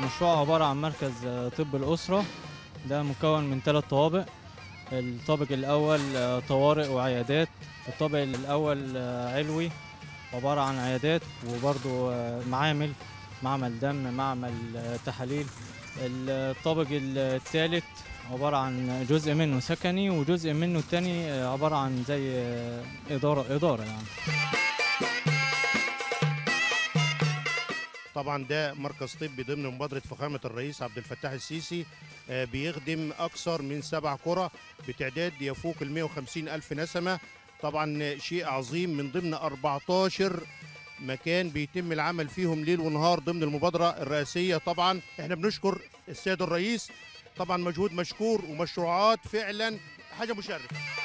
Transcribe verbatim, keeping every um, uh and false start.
المشروع عبارة عن مركز طب الأسرة، ده مكون من ثلاث طوابق. الطابق الأول طوارئ وعيادات، الطابق الأول علوي عبارة عن عيادات وبرضه معامل، معمل دم، معمل تحاليل. الطابق الثالث عبارة عن جزء منه سكني وجزء منه الثاني عبارة عن زي إدارة إدارة يعني. طبعا ده مركز طبي ضمن مبادرة فخامة الرئيس عبد الفتاح السيسي، بيخدم أكثر من سبع قرى بتعداد يفوق ال مئة وخمسين ألف نسمة. طبعا شيء عظيم من ضمن أربعتاشر مكان بيتم العمل فيهم ليل ونهار ضمن المبادرة الرئاسية. طبعا احنا بنشكر السيد الرئيس، طبعا مجهود مشكور ومشروعات فعلا حاجة مشرفة.